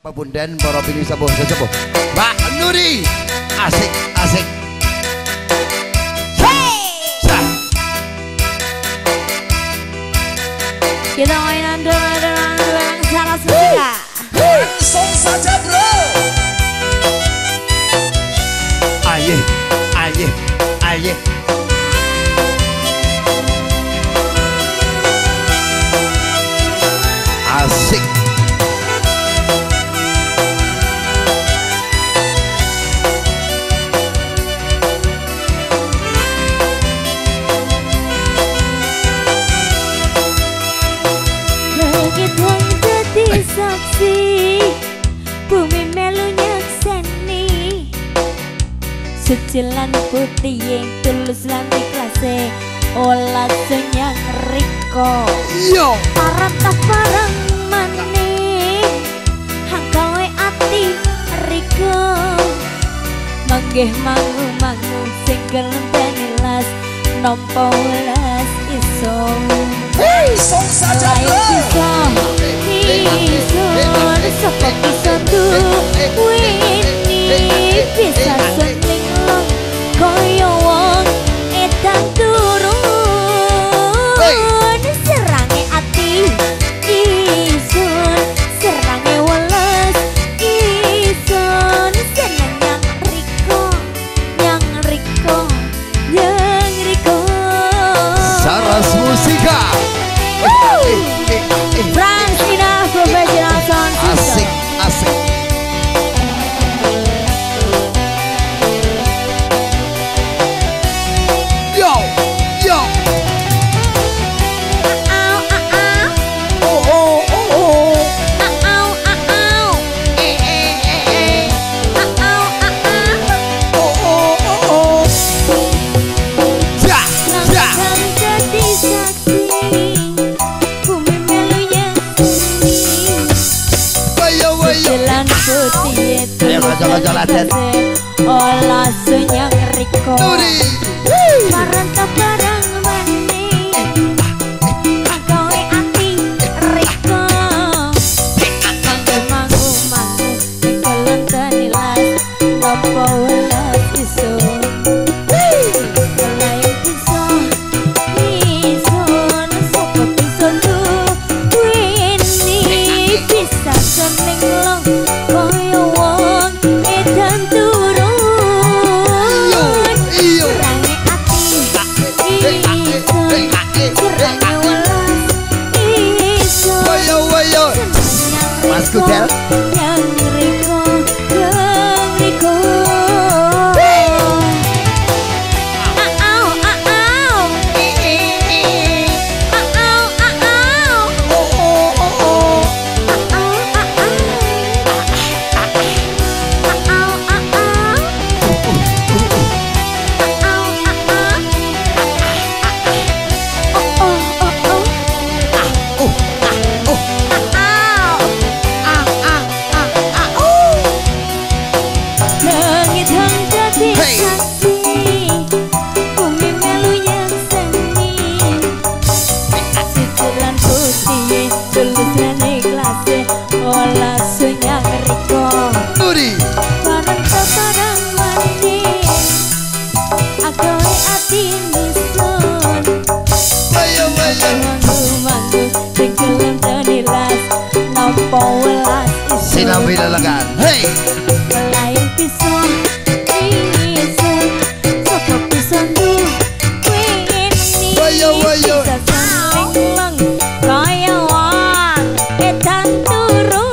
Pebundan para pilih sepuh sesepuh Mbak Nuri asik asik kita mainan doang salah suka langsung saja bro. aye aye aye asik saksi bumi melu nyakseni sucilan putih yang tulus lan ikhlase olah senyang riko yo parang tak parang maning hanggawe ati riko manggih mangu sing kelenteni las nompo welas iso Langsung saja bro. Sapa bisa duweni bisa seneng long koyo wong edan turun serange ati isun serange welas isun seneng yang riko Saras Musika Francina Professional Sound asik asik yo yo oh oh oh oh ja ja jalan putih jalan olah senyang riko Nuri parang barang maning agawe ati riko mangu kelenteni las nopo welas iso lain isun sapa bisa duweni bisa seneng long koyo wong edan turun iyo serange ati isun serange welas isun wayo wayo Mas Kudel yang riko olah senyang riko Nuri parang parang maning agawe ati nisun wayo wayo mangu sing kelenteni las nopo welas isun sinambi lelagan hey lain pisau isun sapa bisa duweni wayo wayo bisa seneng long kaya wong edan turun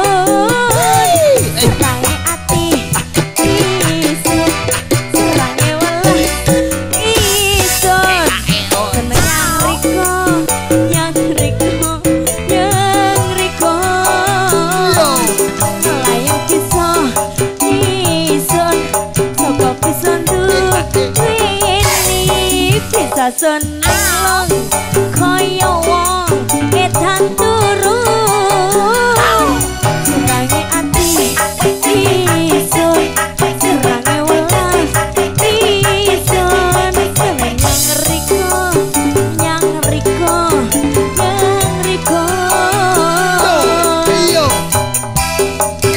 serange ati isun serange welas isun seneng yang riko layang pisau isun sapa bisa duweni bisa seneng long kaya wong edan turun serange ati isun serange welas isun seneng yang riko yo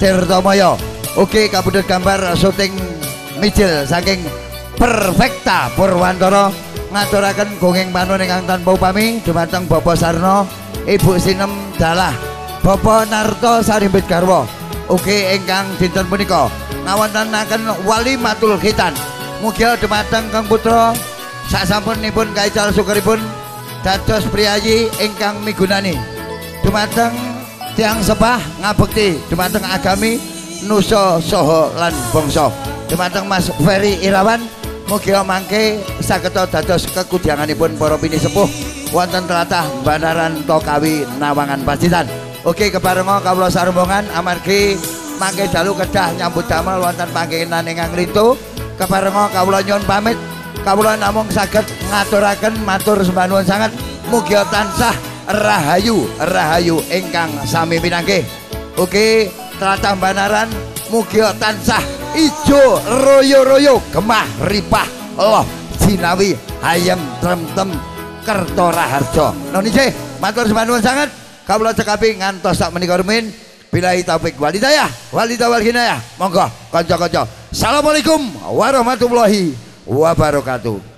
Tirtomaya. Oke kabudut gambar syuting mijil saking Perfekta Purwantara ngaturaken gongeng panuwun ingkang tanpa upami dumateng Bapak Sarno, Ibu Sinem Dalah, Bapak Narto Sarimbit Garwa. Oke ingkang dinten punika ngawontenaken walimatul khitan. Mugi dumateng Kang Putra sasampunipun kaical syukuripun dados priyayi ingkang migunani dumateng tiang sepah ngabekti dumateng agami nusa saha lan bangsa. Dumateng Mas Ferry Irawan mugi mangke saged dados kekudianganipun para pinisepuh wonten tlatah Bandaran Tokawi Nawangan Pacitan. Oke keparenga kawula sarombongan amargi mangke dalu kedah nyambut damel wonten panggenan ingkang rintu. Keparenga kawula nyuwun pamit. Kawula namung saged ngaturaken matur sembah nuwun sanget mugi tansah rahayu ingkang sami pinanggih. Oke tlatah Bandaran mugi tansah ijo royo-royo gemah ripah loh jinawi hayem trem-tem kerto raharjo. Nuni sih matur sembah nuwun sanget kawula cekapi ngantos sak menika rumin billahi taufik wal hidayah monggo kanca-kanca. Assalamualaikum warahmatullahi wabarakatuh.